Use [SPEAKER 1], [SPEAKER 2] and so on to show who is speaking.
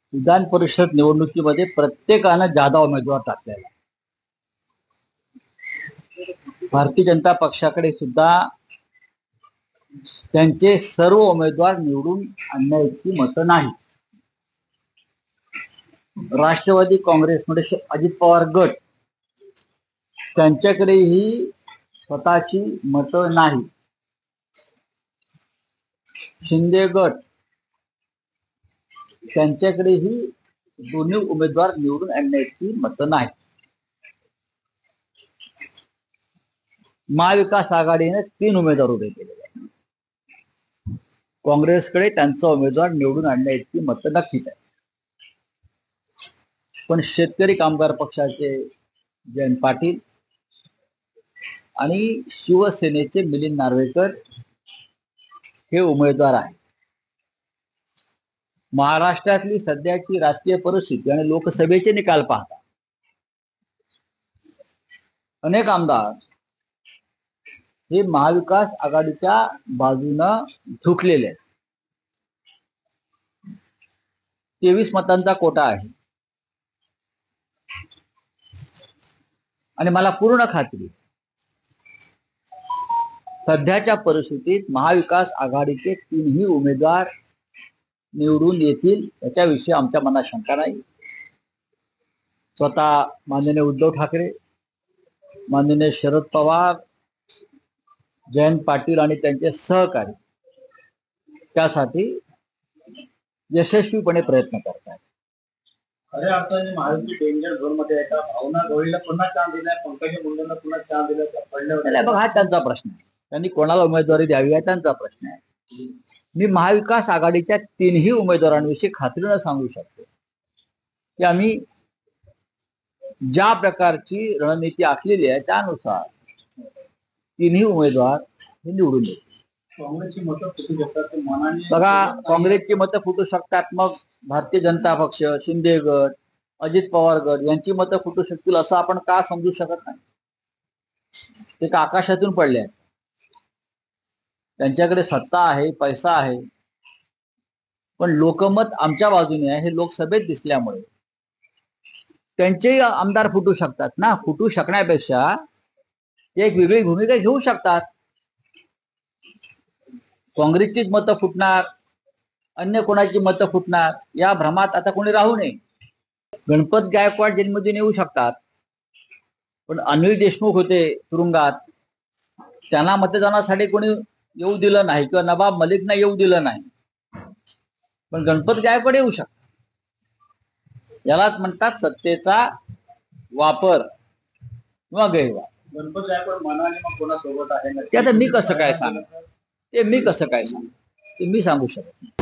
[SPEAKER 1] विधान परिषद निवडणुकीमध्ये प्रत्येकानं जादा उमेदवार टाकलेला. भारतीय जनता पक्षाकडे सुद्धा त्यांचे सर्व उमेदवार निवडून आणण्याची मतं नाही. राष्ट्रवादी काँग्रेसमध्ये अजित पवार गट त्यांच्याकडेही स्वतःची मतं नाही. शिंदे गट त्यांच्याकडेही दोन्ही उमेदवार निवडून आणण्याची मतं नाही. महाविकास आघाडीने 3 उमेदवार उभे केलेले आहेत. काँग्रेसकडे त्यांचा उमेदवार निवडून आणण्याची मतं नक्कीच आहे. पण शेतकरी कामगार पक्षाचे जयंत पाटील आणि शिवसेनेचे मिलिंद नार्वेकर हे उमेदवार आहेत. महाराष्ट्रातली सध्याची राजकीय परिस्थिती आणि लोकसभेचे निकाल पाहता अनेक आमदार हे महाविकास आघाडीच्या बाजूनं झुकलेले आहेत. 23 मतांचा कोटा आहे आणि मला पूर्ण खात्री सध्याच्या परिस्थितीत महाविकास आघाडीचे 3ही उमेदवार निवडून येतील याच्याविषयी आमच्या मनात शंका नाही. स्वतः माननीय उद्धव ठाकरे, माननीय शरद पवार, जयंत पाटील आणि त्यांचे सहकारी त्यासाठी यशस्वीपणे प्रयत्न करतात.
[SPEAKER 2] खऱ्या अर्थाने महायुती डेंजर झोन मध्ये आहे का? भावना गवळीला पुन्हा चान्स दिलाय, पंकजा मुंडेंना पुन्हा चान्स दिलाय, पडल्यावर
[SPEAKER 1] बघ, हा त्यांचा प्रश्न आहे. त्यांनी कोणाला उमेदवारी द्यावी हा त्यांचा प्रश्न आहे. मी महाविकास आघाडीच्या 3ही उमेदवारांविषयी खात्रीनं सांगू शकतो की आम्ही ज्या प्रकारची रणनीती आखलेली आहे त्यानुसार 3ही उमेदवार हे निवडून येतील.
[SPEAKER 2] काँग्रेसची मतं फुटू शकतात मनाने.
[SPEAKER 1] बघा, काँग्रेसची मतं फुटू शकतात, मग भारतीय जनता पक्ष, शिंदे गट, अजित पवार गट यांची मतं फुटू शकतील असं आपण का समजू शकत नाही? ते का आकाशातून पडले आहेत? त्यांच्याकडे सत्ता आहे, पैसा आहे, पण लोकमत आमच्या बाजूने आहे हे लोकसभेत दिसल्यामुळे त्यांचे आमदार फुटू शकतात ना. फुटू शकण्यापेक्षा ते एक वेगळी भूमिका घेऊ शकतात. काँग्रेसचीच मतं फुटणार, अन्य कोणाची मतं फुटणार या भ्रमात आता कोणी राहू नये. गणपत गायकवाड जन्मदिन येऊ शकतात, पण अनिल देशमुख होते तुरुंगात, त्यांना मतदानासाठी कोणी येऊ दिलं नाही किंवा नवाब मलिकना येऊ दिलं नाही, पण गणपत गायकवाड येऊ शकतात. यालाच म्हणतात सत्तेचा वापर किंवा गैरवापर.
[SPEAKER 2] गणपत गायकवाड मनाने मग कोणासोबत आहे
[SPEAKER 1] ते आता मी कसं काय सांगू? ते मी सांगू शकत नाही.